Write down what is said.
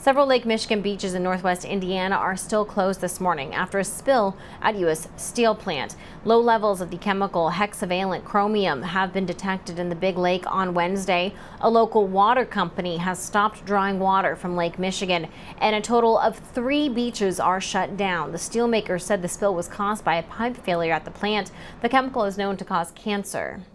Several Lake Michigan beaches in northwest Indiana are still closed this morning after a spill at U.S. Steel plant. Low levels of the chemical hexavalent chromium have been detected in the Big Lake on Wednesday. A local water company has stopped drawing water from Lake Michigan, and a total of 3 beaches are shut down. The steelmaker said the spill was caused by a pipe failure at the plant. The chemical is known to cause cancer.